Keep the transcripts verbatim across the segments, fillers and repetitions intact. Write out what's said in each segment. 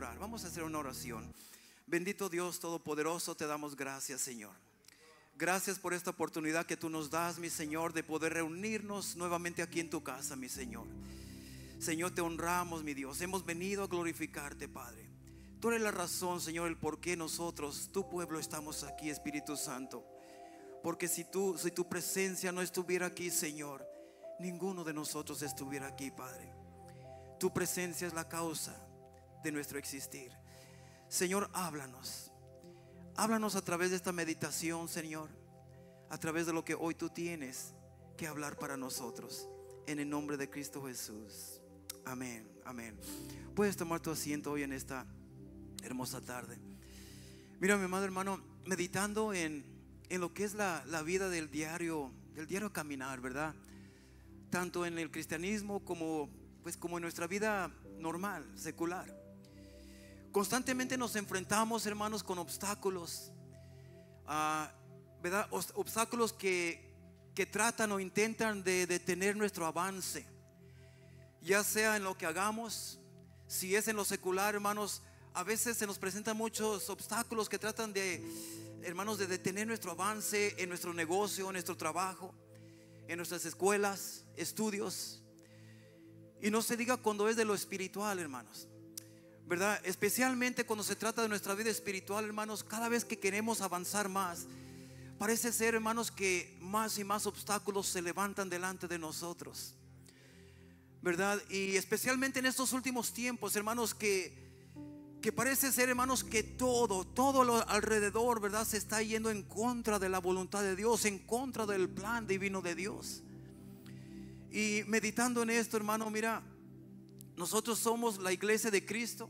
orar, vamos a hacer una oración. Bendito Dios Todopoderoso, te damos gracias, Señor. Gracias por esta oportunidad que tú nos das, mi Señor, de poder reunirnos nuevamente aquí en tu casa, mi Señor. Señor, te honramos, mi Dios. Hemos venido a glorificarte, Padre. Tú eres la razón, Señor, el por qué nosotros, tu pueblo, estamos aquí, Espíritu Santo. Porque si tú, si tu presencia no estuviera aquí, Señor, ninguno de nosotros estuviera aquí, Padre. Tu presencia es la causa de nuestro existir. Señor, háblanos. Háblanos a través de esta meditación, Señor, a través de lo que hoy tú tienes que hablar para nosotros. En el nombre de Cristo Jesús. Amén, amén. Puedes tomar tu asiento hoy en esta hermosa tarde. Mira, mi amado hermano, meditando en, en lo que es la, la vida del diario, del diario caminar, ¿verdad? Tanto en el cristianismo como, pues, como en nuestra vida normal, secular. Constantemente nos enfrentamos, hermanos, con obstáculos, uh, ¿verdad? Obstáculos que, que tratan o intentan de detener nuestro avance, ya sea en lo que hagamos. Si es en lo secular, hermanos, a veces se nos presentan muchos obstáculos que tratan de, hermanos, de detener nuestro avance en nuestro negocio, en nuestro trabajo, en nuestras escuelas, estudios. Y no se diga cuando es de lo espiritual, hermanos, ¿verdad? Especialmente cuando se trata de nuestra vida espiritual, hermanos, cada vez que queremos avanzar más, parece ser, hermanos, que más y más obstáculos se levantan delante de nosotros, ¿verdad? Y especialmente en estos últimos tiempos, hermanos, que, que parece ser, hermanos, que todo, todo lo alrededor, ¿verdad?, se está yendo en contra de la voluntad de Dios, en contra del plan divino de Dios. Y meditando en esto, hermano, mira, nosotros somos la iglesia de Cristo.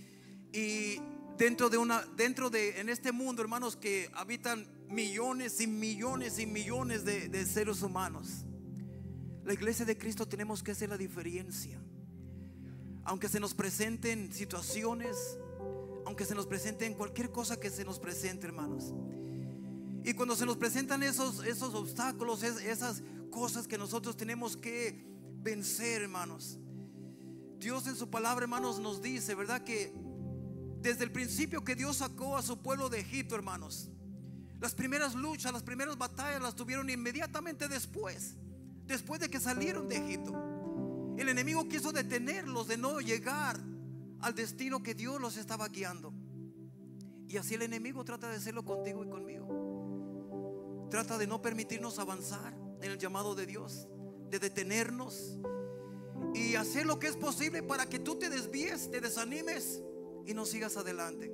Y dentro de una, dentro de, en este mundo, hermanos, que habitan millones y millones y millones de, de seres humanos, la iglesia de Cristo tenemos que hacer la diferencia. Aunque se nos presenten situaciones, aunque se nos presenten cualquier cosa que se nos presente, hermanos. Y cuando se nos presentan esos, esos obstáculos, es, esas cosas que nosotros tenemos que vencer, hermanos, Dios en su palabra, hermanos, nos dice, ¿verdad?, que desde el principio que Dios sacó a su pueblo de Egipto, hermanos, las primeras luchas, las primeras batallas las tuvieron inmediatamente después, después de que salieron de Egipto. El enemigo quiso detenerlos de no llegar al destino que Dios los estaba guiando. Y así el enemigo trata de hacerlo contigo y conmigo. Trata de no permitirnos avanzar en el llamado de Dios, de detenernos y hacer lo que es posible para que tú te desvíes, te desanimes y no sigas adelante.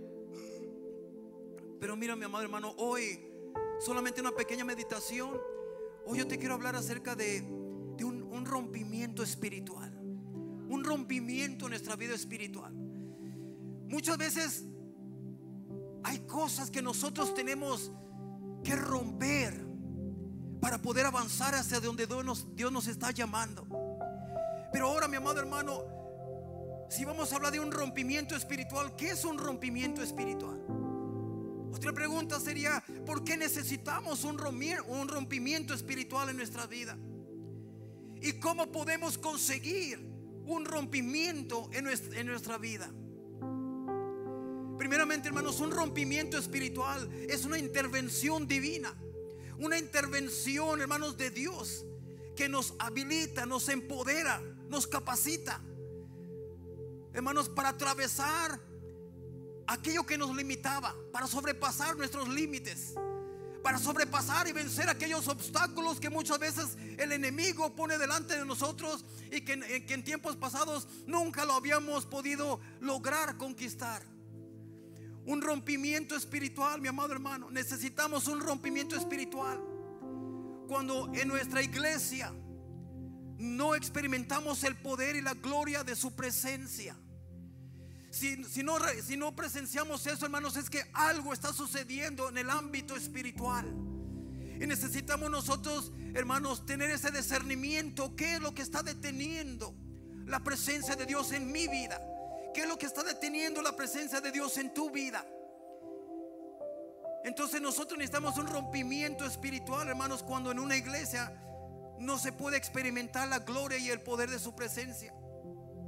Pero mira, mi amado hermano, hoy solamente una pequeña meditación. Hoy yo te quiero hablar acerca de, de un, un rompimiento espiritual, un rompimiento en nuestra vida espiritual. Muchas veces hay cosas que nosotros tenemos que romper para poder avanzar hacia donde Dios nos, Dios nos está llamando. Pero ahora, mi amado hermano, si vamos a hablar de un rompimiento espiritual, ¿qué es un rompimiento espiritual? Otra pregunta sería, ¿por qué necesitamos un rompimiento espiritual en nuestra vida? ¿Y cómo podemos conseguir un rompimiento en nuestra, en nuestra vida? Primeramente, hermanos, un rompimiento espiritual es una intervención divina, una intervención, hermanos, de Dios, que nos habilita, nos empodera, nos capacita, hermanos, para atravesar aquello que nos limitaba, para sobrepasar nuestros límites, para sobrepasar y vencer aquellos obstáculos que muchas veces el enemigo pone delante de nosotros y que, que en tiempos pasados nunca lo habíamos podido lograr conquistar. Un rompimiento espiritual, mi amado hermano, necesitamos un rompimiento espiritual cuando en nuestra iglesia no experimentamos el poder y la gloria de su presencia. Si, si, no, si no presenciamos eso, hermanos, es que algo está sucediendo en el ámbito espiritual. Y necesitamos nosotros, hermanos, tener ese discernimiento. ¿Qué es lo que está deteniendo la presencia de Dios en mi vida? ¿Qué es lo que está deteniendo la presencia de Dios en tu vida? Entonces nosotros necesitamos un rompimiento espiritual, hermanos, cuando en una iglesia no se puede experimentar la gloria y el poder de su presencia.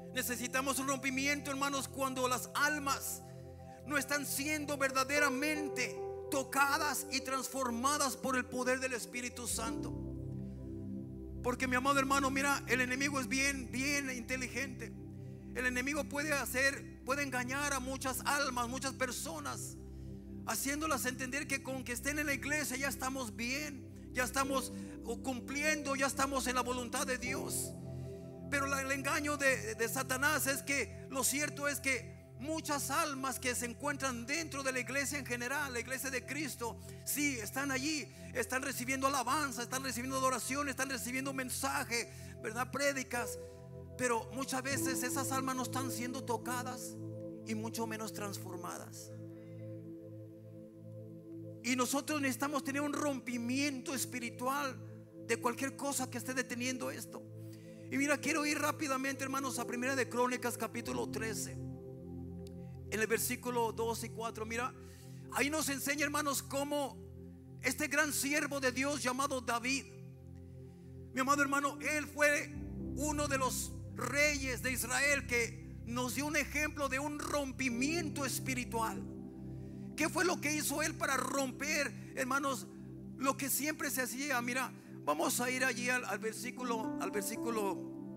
Necesitamos un rompimiento, hermanos, cuando las almas no están siendo verdaderamente tocadas y transformadas por el poder del Espíritu Santo. Porque, mi amado hermano, mira, el enemigo es bien, bien inteligente. El enemigo puede hacer, puede engañar a muchas almas, muchas personas, haciéndolas entender que con que estén en la iglesia ya estamos bien, ya estamos cumpliendo, ya estamos en la voluntad de Dios. Pero la, el engaño de, de Satanás es que lo cierto es que muchas almas que se encuentran dentro de la iglesia en general, la iglesia de Cristo, sí, están allí, están recibiendo alabanza, están recibiendo adoración, están recibiendo mensaje, ¿verdad? Prédicas. Pero muchas veces esas almas no están siendo tocadas y mucho menos transformadas. Y nosotros necesitamos tener un rompimiento espiritual de cualquier cosa que esté deteniendo esto. Y mira, quiero ir rápidamente, hermanos, a Primera de Crónicas capítulo trece, en el versículo dos y cuatro. Mira, ahí nos enseña, hermanos, cómo este gran siervo de Dios llamado David, mi amado hermano, él fue uno de los reyes de Israel que nos dio un ejemplo de un rompimiento espiritual. ¿Qué fue lo que hizo él para romper, hermanos, lo que siempre se hacía? Mira, vamos a ir allí al, al versículo al versículo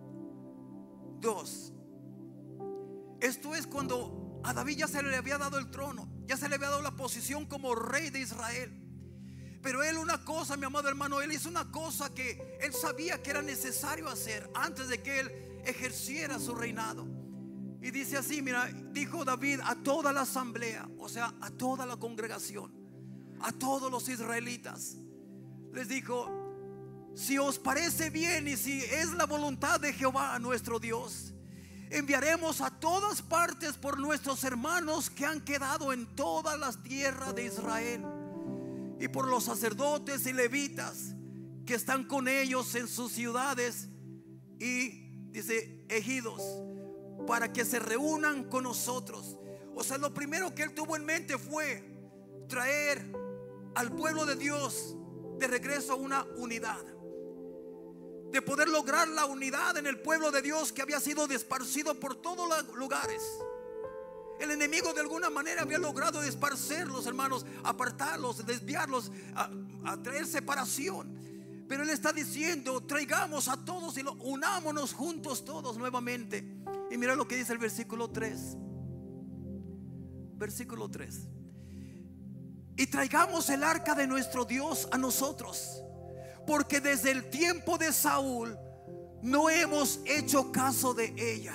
dos. Esto es cuando a David ya se le había dado el trono, ya se le había dado la posición como rey de Israel. Pero él una cosa, mi amado hermano, él hizo una cosa que él sabía que era necesario hacer antes de que él ejerciera su reinado. Y dice así, mira, dijo David a toda la asamblea, o sea, a toda la congregación, a todos los israelitas, les dijo: si os parece bien y si es la voluntad de Jehová nuestro Dios, enviaremos a todas partes por nuestros hermanos que han quedado en todas las tierras de Israel, y por los sacerdotes y levitas que están con ellos en sus ciudades y, dice, ejidos, para que se reúnan con nosotros. O sea, lo primero que él tuvo en mente fue traer al pueblo de Dios de regreso a una unidad, de poder lograr la unidad en el pueblo de Dios que había sido esparcido por todos los lugares. El enemigo de alguna manera había logrado esparcerlos, hermanos, apartarlos, desviarlos, a, a traer separación. Pero él está diciendo: traigamos a todos y lo, unámonos juntos todos nuevamente. Y mira lo que dice el versículo tres. Versículo tres. Y traigamos el arca de nuestro Dios a nosotros, porque desde el tiempo de Saúl no hemos hecho caso de ella.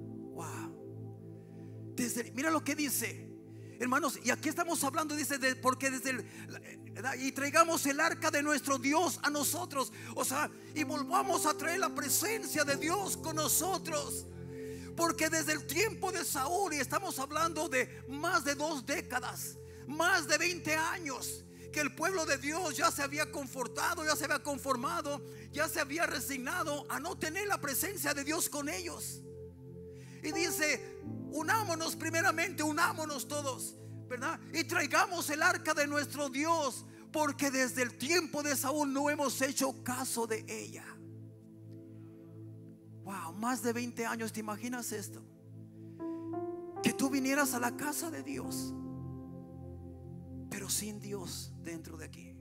Wow. Desde, mira lo que dice, hermanos, y aquí estamos hablando, dice, de, porque desde el, y traigamos el arca de nuestro Dios a nosotros. O sea, y volvamos a traer la presencia de Dios con nosotros. Porque desde el tiempo de Saúl, y estamos hablando de más de dos décadas, más de veinte años, que el pueblo de Dios ya se había confortado, ya se había conformado, ya se había resignado a no tener la presencia de Dios con ellos. Y dice: unámonos primeramente, unámonos todos, ¿verdad? Y traigamos el arca de nuestro Dios, porque desde el tiempo de Saúl no hemos hecho caso de ella. Wow, más de veinte años. ¿Te imaginas esto? Que tú vinieras a la casa de Dios, pero sin Dios dentro de aquí.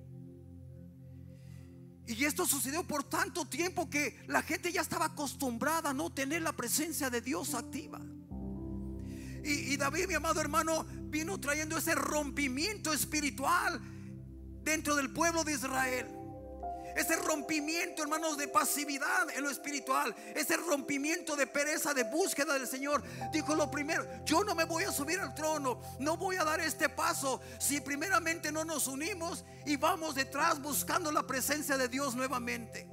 Y esto sucedió por tanto tiempo que la gente ya estaba acostumbrada a no tener la presencia de Dios activa. Y, y David, mi amado hermano, vino trayendo ese rompimiento espiritual dentro del pueblo de Israel. Ese rompimiento, hermanos, de pasividad en lo espiritual, ese rompimiento de pereza, de búsqueda del Señor. Dijo: lo primero, yo no me voy a subir al trono, no voy a dar este paso si primeramente no nos unimos y vamos detrás buscando la presencia de Dios nuevamente.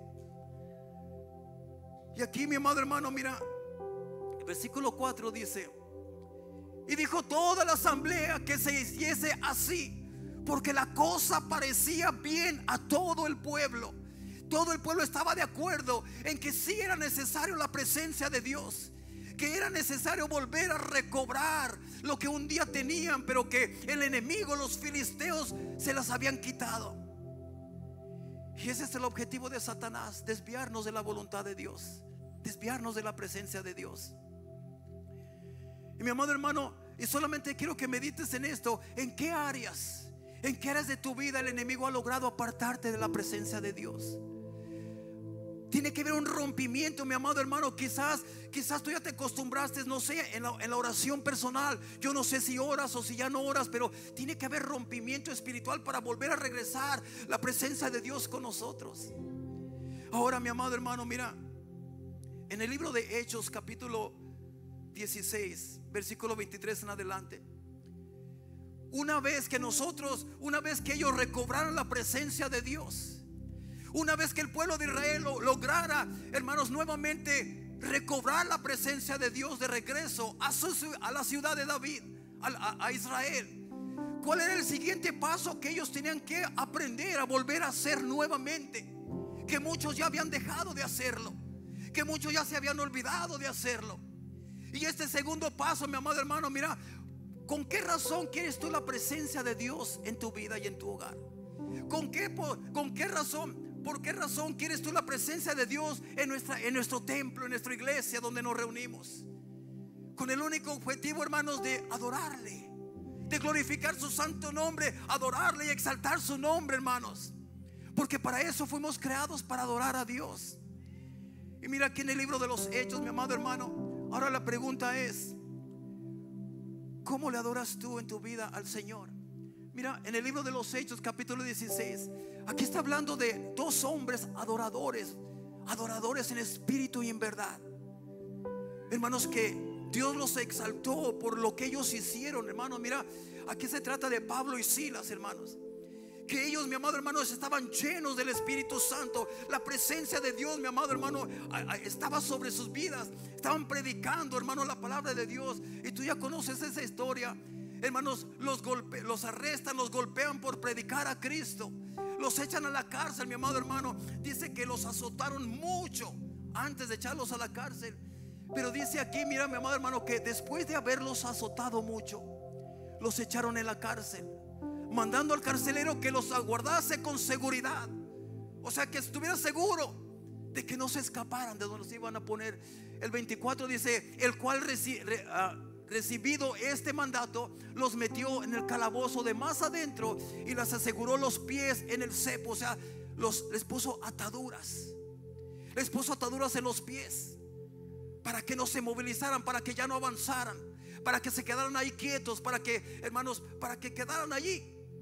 Y aquí, mi amado hermano, mira, el versículo cuatro dice: y dijo toda la asamblea que se hiciese así, porque la cosa parecía bien a todo el pueblo. Todo el pueblo estaba de acuerdo en que sí era necesario la presencia de Dios, que era necesario volver a recobrar lo que un día tenían, pero que el enemigo, los filisteos, se las habían quitado. Y ese es el objetivo de Satanás: desviarnos de la voluntad de Dios, desviarnos de la presencia de Dios. Y mi amado hermano, y solamente quiero que medites en esto: ¿en qué áreas, en qué áreas de tu vida el enemigo ha logrado apartarte de la presencia de Dios? Tiene que haber un rompimiento, mi amado hermano. Quizás, quizás tú ya te acostumbraste, no sé, en la, en la oración personal. Yo no sé si oras o si ya no oras, pero tiene que haber rompimiento espiritual para volver a regresar la presencia de Dios con nosotros. Ahora, mi amado hermano, mira, en el libro de Hechos, capítulo dieciséis, versículo veintitrés en adelante. Una vez que nosotros, una vez que ellos recobraron la presencia de Dios, una vez que el pueblo de Israel lo, lograra, hermanos, nuevamente recobrar la presencia de Dios de regreso a, su, a la ciudad de David, a, a, a Israel, ¿cuál era el siguiente paso que ellos tenían que aprender a volver a hacer nuevamente? Que muchos ya habían dejado de hacerlo, que muchos ya se habían olvidado de hacerlo. Y este segundo paso, mi amado hermano, mira, ¿con qué razón quieres tú la presencia de Dios en tu vida y en tu hogar? ¿Con qué, con qué razón? ¿Por qué razón quieres tú la presencia de Dios en, nuestra, en nuestro templo, en nuestra iglesia donde nos reunimos? Con el único objetivo, hermanos, de adorarle, de glorificar su santo nombre, adorarle y exaltar su nombre, hermanos. Porque para eso fuimos creados, para adorar a Dios. Y mira aquí en el libro de los Hechos, mi amado hermano, ahora la pregunta es: ¿cómo le adoras tú en tu vida al Señor? Mira, en el libro de los Hechos, capítulo dieciséis, aquí está hablando de dos hombres adoradores, adoradores en espíritu y en verdad. Hermanos, que Dios los exaltó por lo que ellos hicieron, hermanos. Mira, aquí se trata de Pablo y Silas, hermanos. Que ellos, mi amado hermano, estaban llenos del Espíritu Santo. La presencia de Dios, mi amado hermano, estaba sobre sus vidas. Estaban predicando, hermano, la palabra de Dios. Y tú ya conoces esa historia. Hermanos, los, golpe, los arrestan, los golpean por predicar a Cristo. Los echan a la cárcel, mi amado hermano. Dice que los azotaron mucho antes de echarlos a la cárcel. Pero dice aquí, mira, mi amado hermano, que después de haberlos azotado mucho, los echaron en la cárcel, mandando al carcelero que los aguardase con seguridad. O sea, que estuviera seguro de que no se escaparan de donde los iban a poner. El veinticuatro dice: el cual reci, re, uh, recibido este mandato, los metió en el calabozo de más adentro y les aseguró los pies en el cepo. O sea, los, les puso ataduras, les puso ataduras en los pies para que no se movilizaran, para que ya no avanzaran, para que se quedaran ahí quietos, para que, hermanos, para que quedaran allí.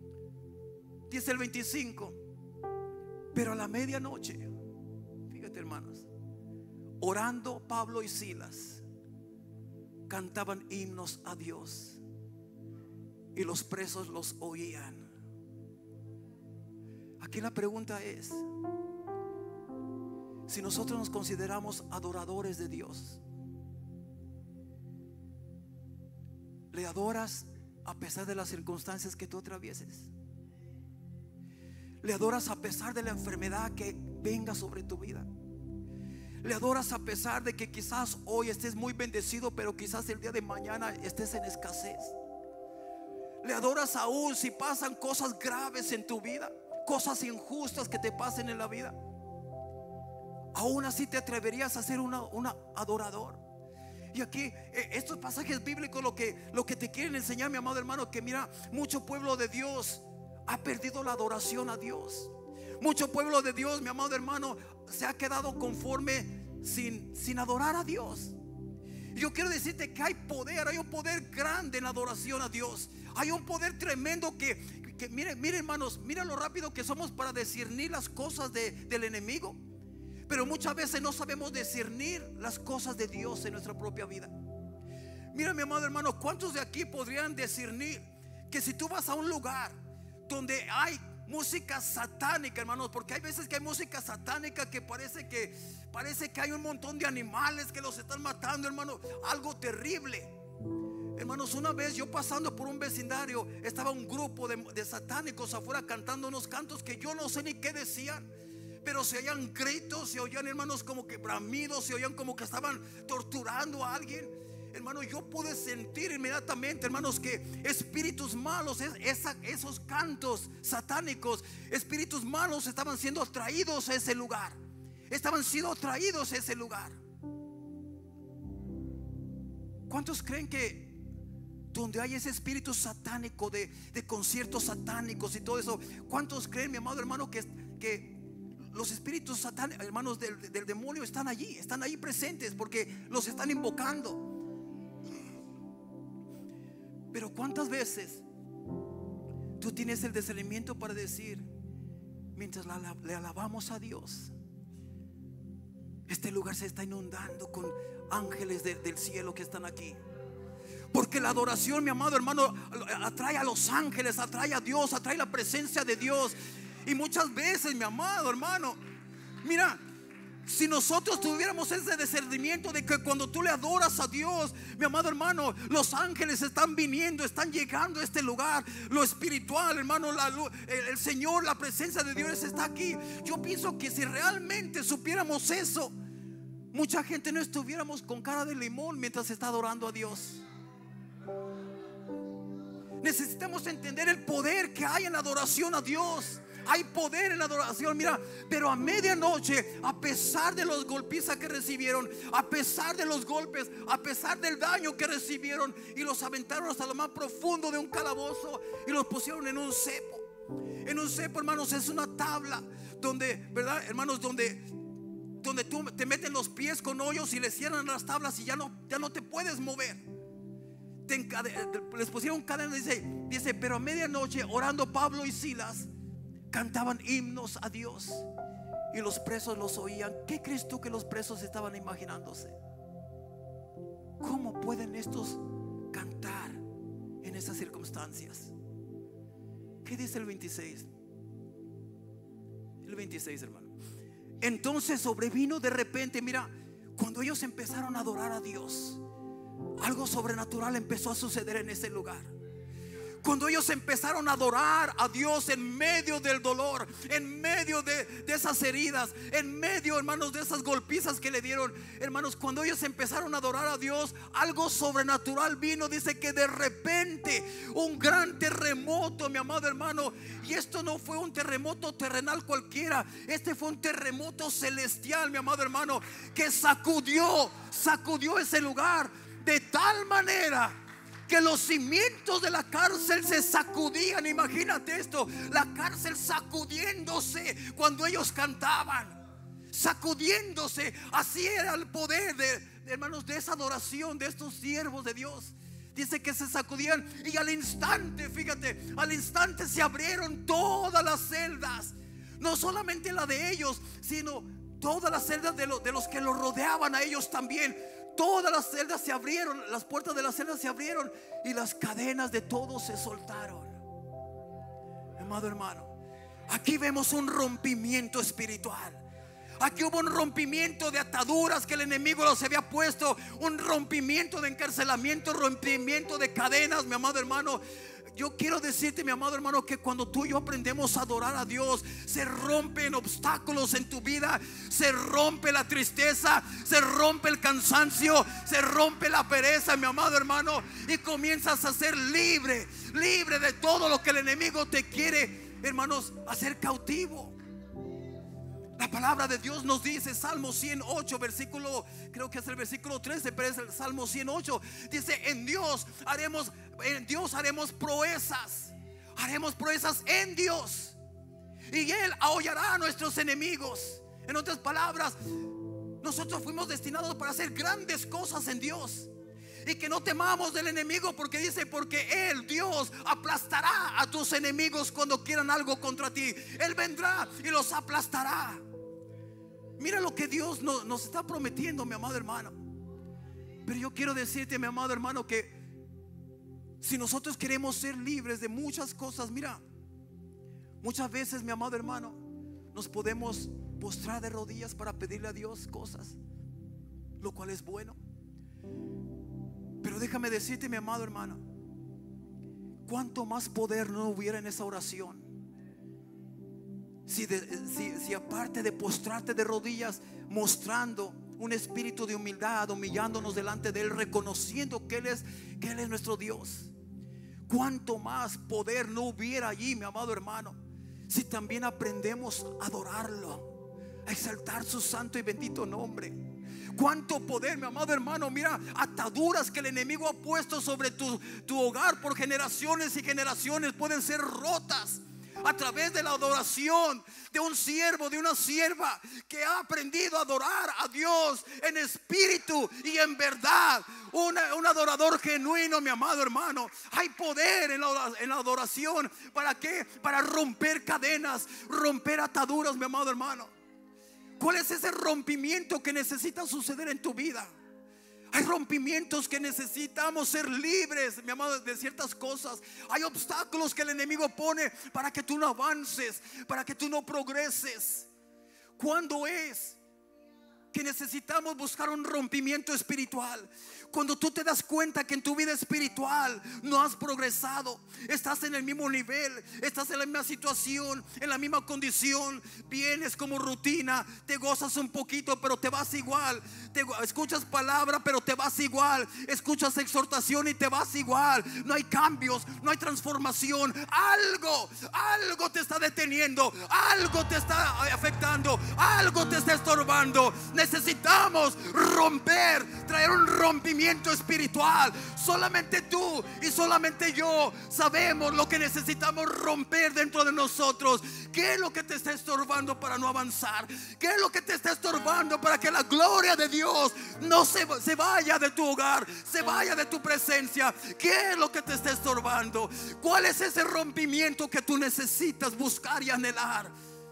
Dice el veinticinco: pero a la medianoche, fíjate, hermanos, orando Pablo y Silas, cantaban himnos a Dios y los presos los oían. Aquí la pregunta es: si nosotros nos consideramos adoradores de Dios, ¿le adoras a pesar de las circunstancias que tú atravieses? ¿Le adoras a pesar de la enfermedad que venga sobre tu vida? ¿Le adoras a pesar de que quizás hoy estés muy bendecido, pero quizás el día de mañana estés en escasez? ¿Le adoras aún si pasan cosas graves en tu vida, cosas injustas que te pasen en la vida? ¿Aún así te atreverías a ser una, una adorador? Y aquí eh, estos pasajes bíblicos lo que, lo que te quieren enseñar, mi amado hermano, que mira, mucho pueblo de Dios ha perdido la adoración a Dios. Mucho pueblo de Dios, mi amado hermano, se ha quedado conforme sin, sin adorar a Dios. Y yo quiero decirte que hay poder, hay un poder grande en la adoración a Dios. Hay un poder tremendo que, que miren, miren, hermanos, miren lo rápido que somos para discernir las cosas de, del enemigo. Pero muchas veces no sabemos discernir las cosas de Dios en nuestra propia vida. Mira, mi amado hermano, ¿cuántos de aquí podrían discernir que si tú vas a un lugar donde hay música satánica, hermanos? Porque hay veces que hay música satánica que parece que parece que hay un montón de animales que los están matando, hermano. Algo terrible. Hermanos, una vez yo pasando por un vecindario, estaba un grupo de, de satánicos afuera cantando unos cantos que yo no sé ni qué decían, pero se oían gritos, se oían, hermanos, como que bramidos, se oían como que estaban torturando a alguien. Hermano, yo pude sentir inmediatamente, hermanos, que espíritus malos, esa, esos cantos satánicos, espíritus malos estaban siendo atraídos a ese lugar. Estaban siendo atraídos a ese lugar. ¿Cuántos creen que donde hay ese espíritu satánico de, de conciertos satánicos y todo eso. ¿Cuántos creen, mi amado hermano, que, que los espíritus satánicos, hermanos, del, del demonio están allí, están ahí presentes porque los están invocando? Pero ¿cuántas veces tú tienes el discernimiento para decir, mientras la, le alabamos a Dios, este lugar se está inundando con ángeles de, del cielo que están aquí? Porque la adoración, mi amado hermano, atrae a los ángeles, atrae a Dios, atrae la presencia de Dios. Y muchas veces, mi amado hermano, mira, si nosotros tuviéramos ese discernimiento de que cuando tú le adoras a Dios, mi amado hermano, los ángeles están viniendo, están llegando a este lugar. Lo espiritual, hermano, la, el, el Señor, la presencia de Dios está aquí. Yo pienso que si realmente supiéramos eso, mucha gente no estuviéramos con cara de limón mientras está adorando a Dios. Necesitamos entender el poder que hay en la adoración a Dios. Hay poder en la adoración, mira. Pero a medianoche, a pesar de los golpizas que recibieron, a pesar de los golpes, a pesar del daño que recibieron, y los aventaron hasta lo más profundo de un calabozo y los pusieron en un cepo. En un cepo, hermanos, es una tabla donde, ¿verdad, hermanos? Donde donde tú te meten los pies con hoyos y le cierran las tablas y ya no, ya no te puedes mover. Te les pusieron cadenas. Dice, dice, pero a medianoche, orando Pablo y Silas, cantaban himnos a Dios y los presos los oían. ¿Qué crees tú que los presos estaban imaginándose? ¿Cómo pueden estos cantar en esas circunstancias? ¿Qué dice el veintiséis? El veintiséis, hermano. Entonces sobrevino de repente, mira, cuando ellos empezaron a adorar a Dios, algo sobrenatural empezó a suceder en ese lugar. Cuando ellos empezaron a adorar a Dios en medio del dolor, en medio de, de esas heridas, en medio, hermanos, de esas golpizas que le dieron, hermanos, cuando ellos empezaron a adorar a Dios, algo sobrenatural vino. Dice que de repente un gran terremoto, mi amado hermano. Y esto no fue un terremoto terrenal cualquiera, este fue un terremoto celestial, mi amado hermano, que sacudió, sacudió ese lugar de tal manera que los cimientos de la cárcel se sacudían. Imagínate esto, la cárcel sacudiéndose cuando ellos cantaban, sacudiéndose. Así era el poder de, de, hermanos, de esa adoración de estos siervos de Dios. Dice que se sacudían y al instante, fíjate, al instante se abrieron todas las celdas. No solamente la de ellos, sino todas las celdas de, lo, de los que los rodeaban a ellos también. Todas las celdas se abrieron, las puertas de las celdas se abrieron y las cadenas de todos se soltaron. Amado hermano, aquí vemos un rompimiento espiritual. Aquí hubo un rompimiento de ataduras que el enemigo los había puesto, un rompimiento de encarcelamiento, rompimiento de cadenas, mi amado hermano. Yo quiero decirte, mi amado hermano, que cuando tú y yo aprendemos a adorar a Dios, se rompen obstáculos en tu vida, se rompe la tristeza, se rompe el cansancio, se rompe la pereza, mi amado hermano, y comienzas a ser libre, libre de todo lo que el enemigo te quiere, hermanos, hacer cautivo. La palabra de Dios nos dice, Salmo ciento ocho, versículo, creo que es el versículo trece, pero es el Salmo ciento ocho. Dice, en Dios haremos, en Dios haremos proezas, haremos proezas en Dios, y Él ahollará a nuestros enemigos. En otras palabras, nosotros fuimos destinados para hacer grandes cosas en Dios. Y que no temamos del enemigo, porque dice, porque Él, Dios, aplastará a tus enemigos cuando quieran algo contra ti. Él vendrá y los aplastará. Mira lo que Dios nos, nos está prometiendo, mi amado hermano. Pero yo quiero decirte, mi amado hermano, que si nosotros queremos ser libres de muchas cosas, mira, muchas veces, mi amado hermano, nos podemos postrar de rodillas para pedirle a Dios cosas, lo cual es bueno. Pero déjame decirte, mi amado hermano, cuánto más poder no hubiera en esa oración si, de, si, si aparte de postrarte de rodillas, mostrando un espíritu de humildad, humillándonos delante de Él, reconociendo que Él es, que Él es nuestro Dios, cuánto más poder no hubiera allí, mi amado hermano, si también aprendemos a adorarlo, a exaltar su santo y bendito nombre. Cuánto poder, mi amado hermano. Mira, ataduras que el enemigo ha puesto sobre tu, tu hogar por generaciones y generaciones pueden ser rotas a través de la adoración de un siervo, de una sierva que ha aprendido a adorar a Dios en espíritu y en verdad. Una, un adorador genuino, mi amado hermano. Hay poder en la, en la adoración. ¿Para qué? Para romper cadenas, romper ataduras, mi amado hermano. ¿Cuál es ese rompimiento que necesita suceder en tu vida? Hay rompimientos que necesitamos ser libres, mi amado, de ciertas cosas. Hay obstáculos que el enemigo pone para que tú no avances, para que tú no progreses. ¿Cuándo es que necesitamos buscar un rompimiento espiritual? Cuando tú te das cuenta que en tu vida espiritual no has progresado, estás en el mismo nivel, estás en la misma situación, en la misma condición, vienes como rutina, te gozas un poquito pero te vas igual, te, escuchas palabra pero te vas igual, escuchas exhortación y te vas igual, no hay cambios, no hay transformación. Algo, algo te está deteniendo, algo te está afectando, algo te está estorbando. Necesitamos romper, traer un rompimiento espiritual. Solamente tú y solamente yo sabemos lo que necesitamos romper dentro de nosotros. ¿Qué es lo que te está estorbando para no avanzar? ¿Qué es lo que te está estorbando para que la gloria de Dios no se, se vaya de tu hogar, se vaya de tu presencia? ¿Qué es lo que te está estorbando? ¿Cuál es ese rompimiento que tú necesitas buscar y anhelar?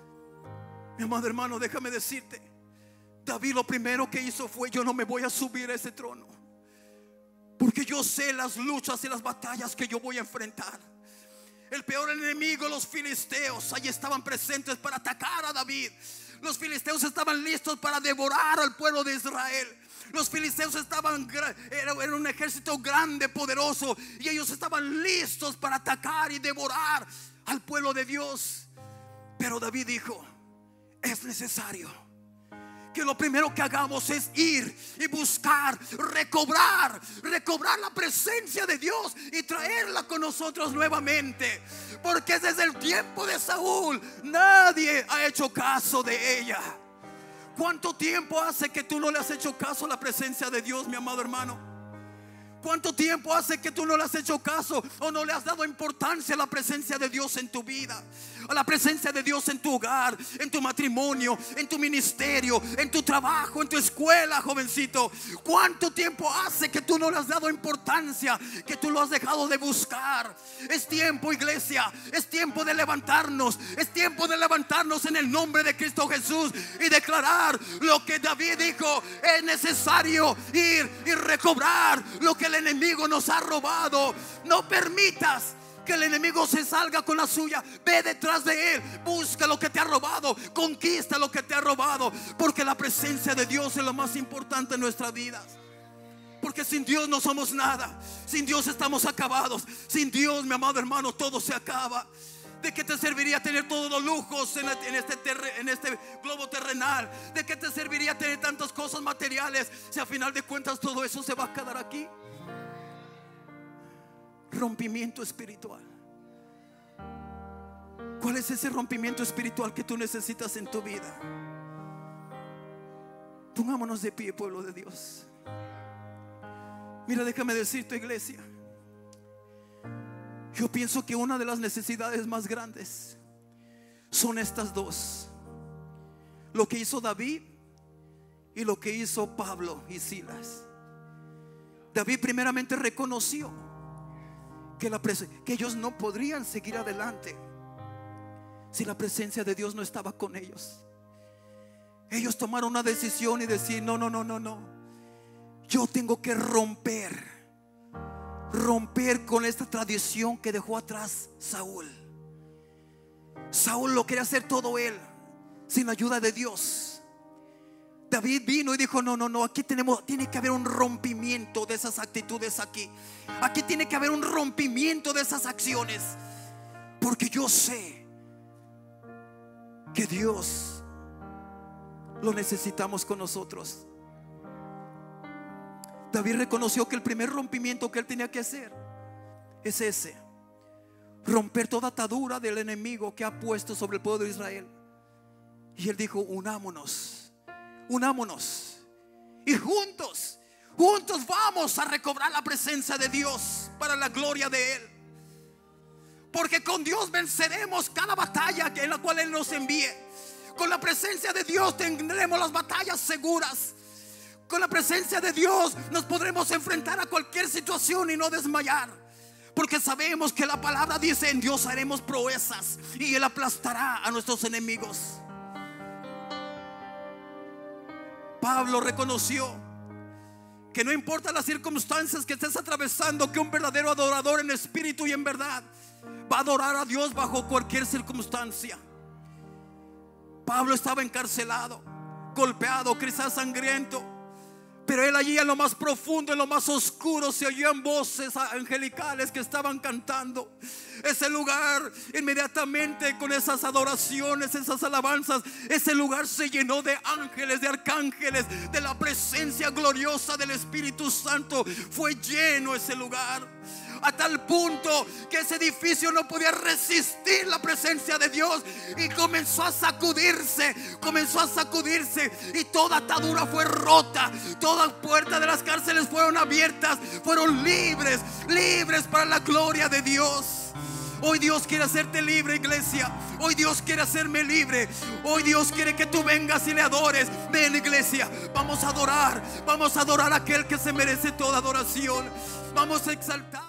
Mi amado hermano, déjame decirte, David lo primero que hizo fue: yo no me voy a subir a ese trono, porque yo sé las luchas y las batallas que yo voy a enfrentar. El peor enemigo, los filisteos, allí estaban presentes para atacar a David. Los filisteos estaban listos para devorar al pueblo de Israel. Los filisteos estaban, era un ejército grande, poderoso, y ellos estaban listos para atacar y devorar al pueblo de Dios. Pero David dijo: es necesario que lo primero que hagamos es ir y buscar, recobrar, recobrar la presencia de Dios y traerla con nosotros nuevamente. Porque desde el tiempo de Saúl nadie ha hecho caso de ella. ¿Cuánto tiempo hace que tú no le has hecho caso a la presencia de Dios, mi amado hermano? ¿Cuánto tiempo hace que tú no le has hecho caso o no le has dado importancia a la presencia de Dios en tu vida? A la presencia de Dios en tu hogar, en tu matrimonio, en tu ministerio, en tu trabajo, en tu escuela, jovencito. ¿Cuánto tiempo hace que tú no le has dado importancia, que tú lo has dejado de buscar? Es tiempo, iglesia, es tiempo de levantarnos. Es tiempo de levantarnos en el nombre de Cristo Jesús y declarar lo que David dijo: es necesario ir y recobrar lo que el enemigo nos ha robado. No permitas que el enemigo se salga con la suya. Ve detrás de él, busca lo que te ha robado, conquista lo que te ha robado, porque la presencia de Dios es lo más importante en nuestras vidas. Porque sin Dios no somos nada. Sin Dios estamos acabados. Sin Dios, mi amado hermano, todo se acaba. ¿De qué te serviría tener todos los lujos en este, terre, en este globo terrenal? ¿De qué te serviría tener tantas cosas materiales si a final de cuentas todo eso se va a quedar aquí? Rompimiento espiritual. ¿Cuál es ese rompimiento espiritual que tú necesitas en tu vida? Pongámonos de pie, pueblo de Dios. Mira, déjame decirte, iglesia, yo pienso que una de las necesidades más grandes son estas dos: lo que hizo David y lo que hizo Pablo y Silas. David primeramente reconoció que, la que ellos no podrían seguir adelante si la presencia de Dios no estaba con ellos. Ellos tomaron una decisión y decir: no, no, no, no, no, yo tengo que romper Romper con esta tradición que dejó atrás Saúl. Saúl lo quería hacer todo él, sin la ayuda de Dios. David vino y dijo: no, no, no, aquí tenemos, tiene que haber un rompimiento de esas actitudes aquí. Aquí tiene que haber un rompimiento de esas acciones. Porque yo sé que Dios lo necesitamos con nosotros. David reconoció que el primer rompimiento que él tenía que hacer es ese: romper toda atadura del enemigo que ha puesto sobre el pueblo de Israel. Y él dijo: unámonos, unámonos Y juntos, juntos vamos a recobrar la presencia de Dios para la gloria de Él. Porque con Dios venceremos cada batalla en la cual Él nos envíe. Con la presencia de Dios tendremos las batallas seguras. Con la presencia de Dios nos podremos enfrentar a cualquier situación y no desmayar. Porque sabemos que la palabra dice: en Dios haremos proezas y Él aplastará a nuestros enemigos. Pablo reconoció que no importa las circunstancias que estés atravesando, que un verdadero adorador en espíritu y en verdad va a adorar a Dios bajo cualquier circunstancia. Pablo estaba encarcelado, golpeado, quizás sangriento, pero él allí en lo más profundo, en lo más oscuro, se oían voces angelicales que estaban cantando. Ese lugar, inmediatamente con esas adoraciones, esas alabanzas, ese lugar se llenó de ángeles, de arcángeles, de la presencia gloriosa del Espíritu Santo. Fue lleno ese lugar, a tal punto que ese edificio no podía resistir la presencia de Dios, y comenzó a sacudirse, comenzó a sacudirse, y toda atadura fue rota, todas puertas de las cárceles fueron abiertas, fueron libres, libres para la gloria de Dios. Hoy Dios quiere hacerte libre, iglesia. Hoy Dios quiere hacerme libre. Hoy Dios quiere que tú vengas y le adores. Ven, iglesia, vamos a adorar, vamos a adorar a aquel que se merece toda adoración. Vamos a exaltar.